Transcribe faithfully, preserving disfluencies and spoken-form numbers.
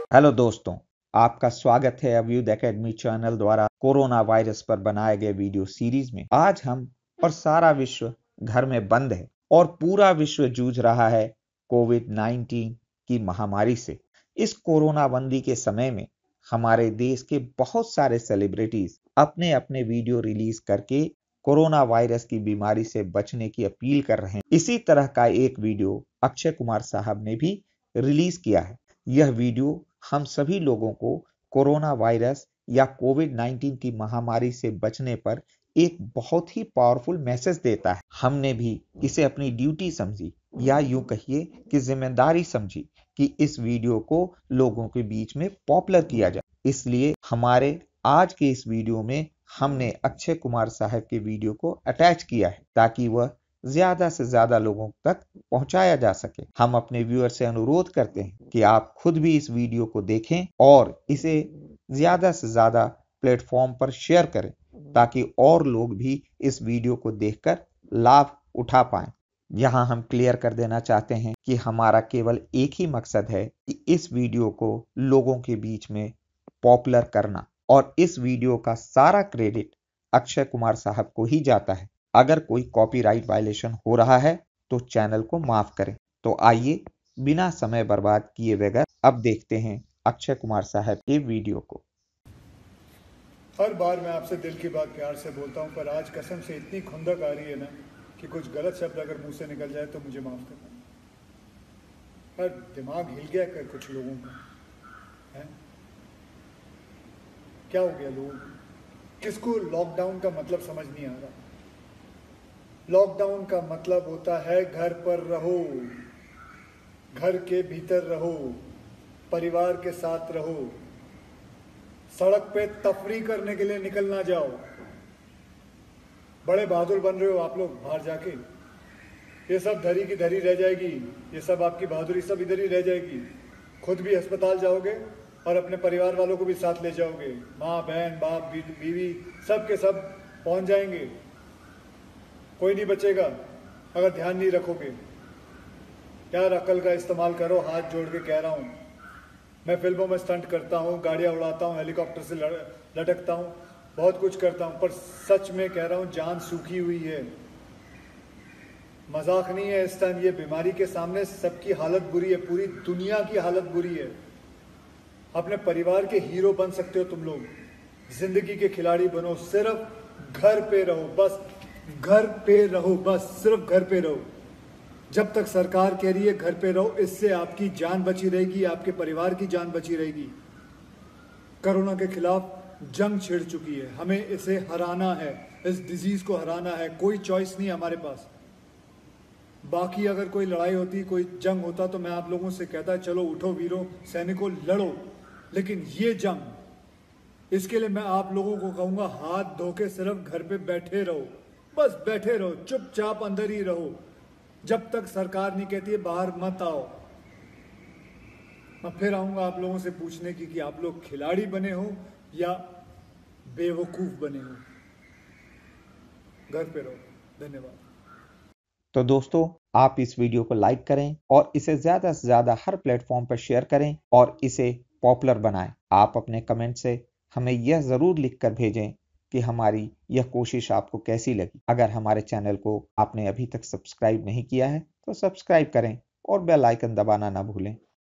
Hello दोस्तों, आपका स्वागत है अवयुद एकेडमी चैनल द्वारा कोरोना वायरस पर बनाए गए वीडियो सीरीज में। आज हम और सारा विश्व घर में बंद है और पूरा विश्व जूझ रहा है कोविड नाइनटीन की महामारी से। इस कोरोना बंदी के समय में हमारे देश के बहुत सारे सेलिब्रिटीज अपने अपने वीडियो रिलीज करके कोरोना वायरस की बीमारी से बचने की अपील कर रहे हैं। इसी तरह का एक वीडियो अक्षय कुमार साहब ने भी रिलीज किया है। यह वीडियो हम सभी लोगों को कोरोना वायरस या कोविड नाइनटीन की महामारी से बचने पर एक बहुत ही पावरफुल मैसेज देता है। हमने भी इसे अपनी ड्यूटी समझी या यूं कहिए कि जिम्मेदारी समझी कि इस वीडियो को लोगों के बीच में पॉपुलर किया जाए। इसलिए हमारे आज के इस वीडियो में हमने अक्षय कुमार साहब के वीडियो को अटैच किया है ताकि वह ज्यादा से ज्यादा लोगों तक पहुंचाया जा सके। हम अपने व्यूअर से अनुरोध करते हैं कि आप खुद भी इस वीडियो को देखें और इसे ज्यादा से ज्यादा प्लेटफॉर्म पर शेयर करें ताकि और लोग भी इस वीडियो को देखकर लाभ उठा पाएं। यहां हम क्लियर कर देना चाहते हैं कि हमारा केवल एक ही मकसद है कि इस वीडियो को लोगों के बीच में पॉपुलर करना, और इस वीडियो का सारा क्रेडिट अक्षय कुमार साहब को ही जाता है। अगर कोई कॉपीराइट वायलेशन हो रहा है तो चैनल को माफ करें। तो आइए बिना समय बर्बाद किए बगैर अब देखते हैं अक्षय कुमार साहब के वीडियो को। हर बार मैं आपसे दिल की बात प्यार से बोलता हूं, पर आज कसम से इतनी खुंदक आ रही है ना कि कुछ गलत शब्द अगर मुंह से निकल जाए तो मुझे माफ करना। पर दिमाग हिल गया कर कुछ लोगों का है। क्या हो गया लोग? किसको लॉकडाउन का मतलब समझ नहीं आ रहा। लॉकडाउन का मतलब होता है घर पर रहो, घर के भीतर रहो, परिवार के साथ रहो, सड़क पे तफरी करने के लिए निकल ना जाओ। बड़े बहादुर बन रहे हो आप लोग बाहर जाके, ये सब धरी की धरी रह जाएगी, ये सब आपकी बहादुरी सब इधर ही रह जाएगी। खुद भी अस्पताल जाओगे और अपने परिवार वालों को भी साथ ले जाओगे। माँ बहन बाप बीवी सब के सब पहुंच जाएंगे, कोई नहीं बचेगा अगर ध्यान नहीं रखोगे। यार अकल का इस्तेमाल करो, हाथ जोड़ के कह रहा हूँ। मैं फिल्मों में स्टंट करता हूँ, गाड़ियाँ उड़ाता हूँ, हेलीकॉप्टर से लटकता हूँ, बहुत कुछ करता हूँ, पर सच में कह रहा हूँ जान सूखी हुई है। मजाक नहीं है। इस टाइम ये बीमारी के सामने सबकी हालत बुरी है, पूरी दुनिया की हालत बुरी है। अपने परिवार के हीरो बन सकते हो तुम लोग, जिंदगी के खिलाड़ी बनो। सिर्फ घर पे रहो, बस घर पे रहो, बस सिर्फ घर पे रहो। जब तक सरकार कह रही है घर पे रहो, इससे आपकी जान बची रहेगी, आपके परिवार की जान बची रहेगी। कोरोना के खिलाफ जंग छिड़ चुकी है, हमें इसे हराना है, इस डिजीज को हराना है। कोई चॉइस नहीं हमारे पास। बाकी अगर कोई लड़ाई होती, कोई जंग होता तो मैं आप लोगों से कहता चलो उठो वीरों, सैनिकों लड़ो। लेकिन ये जंग, इसके लिए मैं आप लोगों को कहूंगा हाथ धो के सिर्फ घर पे बैठे रहो, बस बैठे रहो, चुपचाप अंदर ही रहो जब तक सरकार नहीं कहती है बाहर मत आओ। मैं फिर आऊंगा आप लोगों से पूछने की कि आप लोग खिलाड़ी बने हो या बेवकूफ बने हो। घर पे रहो। धन्यवाद। तो दोस्तों, आप इस वीडियो को लाइक करें और इसे ज्यादा से ज्यादा हर प्लेटफॉर्म पर शेयर करें और इसे पॉपुलर बनाएं। आप अपने कमेंट से हमें यह जरूर लिखकर भेजें कि हमारी यह कोशिश आपको कैसी लगी। अगर हमारे चैनल को आपने अभी तक सब्सक्राइब नहीं किया है तो सब्सक्राइब करें और बेल आइकन दबाना ना भूलें